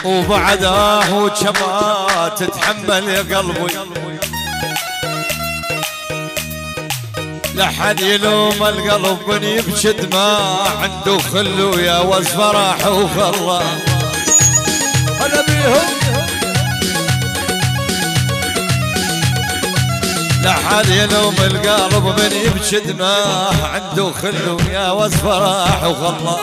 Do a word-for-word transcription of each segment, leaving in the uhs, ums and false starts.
وبعداه وكما تتحمل يا قلبي لحد يلوم القلب من يبشد ما عنده خلو يا وز فرح وخلا انا بيهم لحد يلوم القلب من يبشد ما عنده خلو يا وز فرح وخلا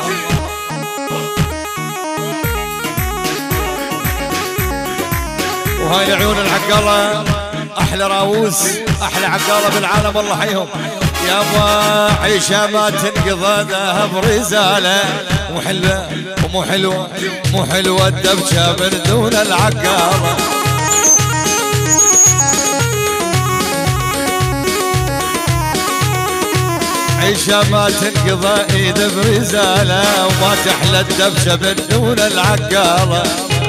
وهاي عيون العقالة احلى راووس احلى عقالة بالعالم والله حيهم يابا عيشة ما تنقضى ذهب رزالة مو حلوة ومو حلوة مو حلوة الدبشة من دون العقالة عيشة ما تنقضى ايد برزالة وما تحلى الدبشة من دون العقالة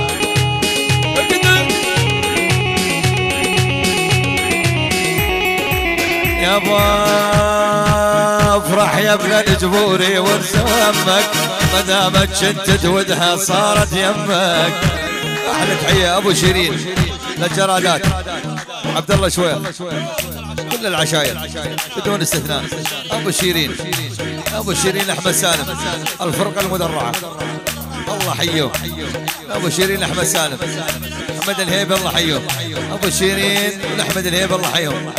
يابا افرح يا ابن الجبوري وارسى همك ما دامت شتت ودها صارت يمك احلى تحيه ابو شيرين للجرادات عبد الله شويخ كل العشاير بدون استثناء ابو شيرين ابو شيرين احمد سالم الفرقه المدرعه الله حيوه ابو شيرين احمد سالم احمد الهيب الله حيوه ابو شيرين واحمد الهيب الله حيوه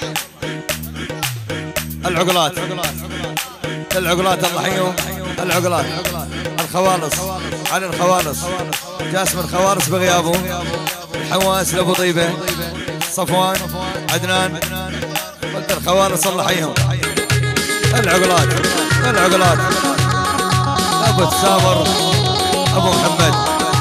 العقلات العقلات الله حيهم العقلات الخوالص على الخوالص جاسم الخوالص بغيابه حواس لابو طيبه صفوان عدنان ولد الخوالص الله حيهم العقلات العقلات ابو السامر ابو محمد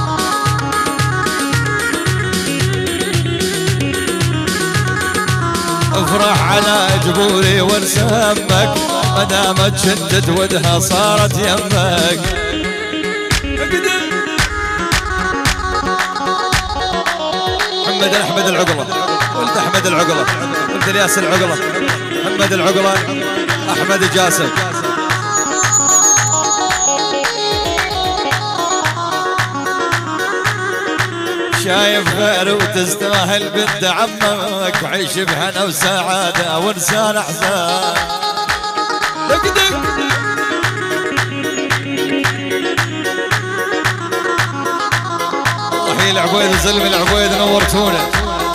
افرح على جبوري وانسى همك ما دامت شدت ودها صارت يمك محمد احمد العقله ولد احمد العقله ولد الياس العقله محمد العقله احمد جاسم شايف غير وتستاهل بنت عمك عيش بهنا وسعادة وانسان احزان دق طحي العبيد وزلمي العبيد نورتونا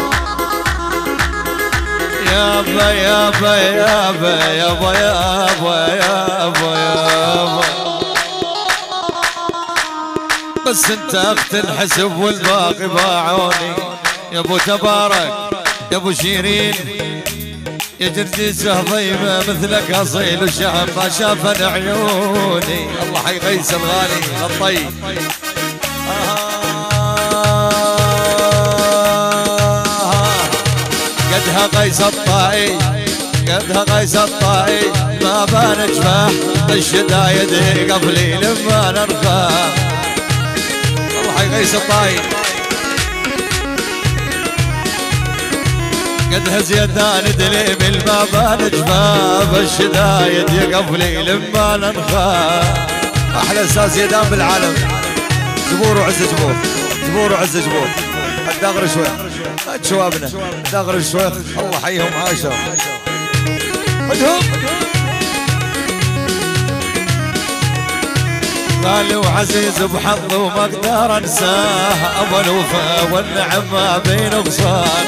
يابا يابا يابا يابا يابا يابا يابا بس انت اخت الحسب والباقي باعوني يا ابو تبارك يا ابو شيرين يا جرديسه ضيمه مثلك اصيل وشهم ما شافن عيوني الله حي قيس الغالي الطيب قدها قيس الطائي قدها قيس الطائي ما بان جفاح الشدايد قبلي لما نرخى قيس الطاير قدها زيدان دليم البابان جفاف الشدايد يقفلي لما ننخى احلى استاذ زيدان بالعالم جبور وعز جبور جبور وعز جبور الداغر شويخ هات شوابنا الداغر شويخ الله حيهم عاشوا خذهم غالي وعزيز بحظ وما اقدر انساه ابو الوفا والنعم ما بين غصان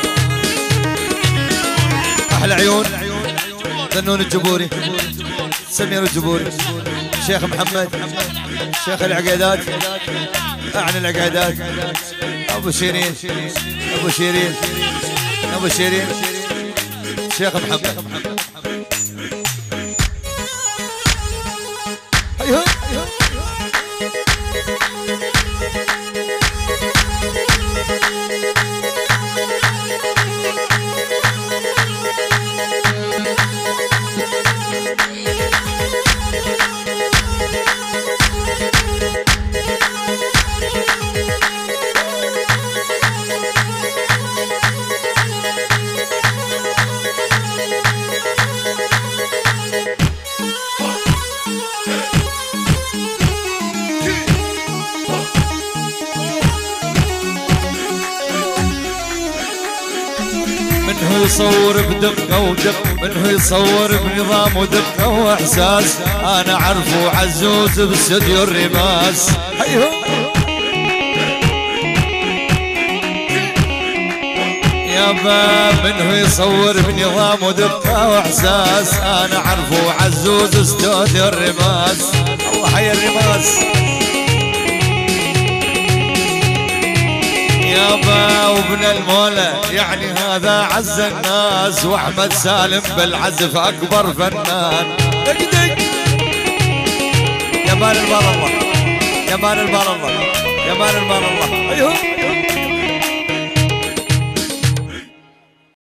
احلى عيون ذنون الجبوري سمير الجبوري شيخ محمد شيخ العقيدات اعني العقيدات ابو شيرين ابو شيرين ابو شيرين شيخ محمد ايوه منه يصور بدقة ودق، منه يصور بنظام ودقة واحساس، انا عرفه عزوز باستديو الرماس. هيهو يابا منه يصور بنظام ودقة واحساس، انا عرفه عزوز استوديو الرماس. الله حي الرماس يابا وابن المولى، يعني هذا عز الناس، واحمد سالم بالعزف اكبر فنان. دق دق يا مان المال الله، يا مان المال الله، يا مان المال الله. ايوه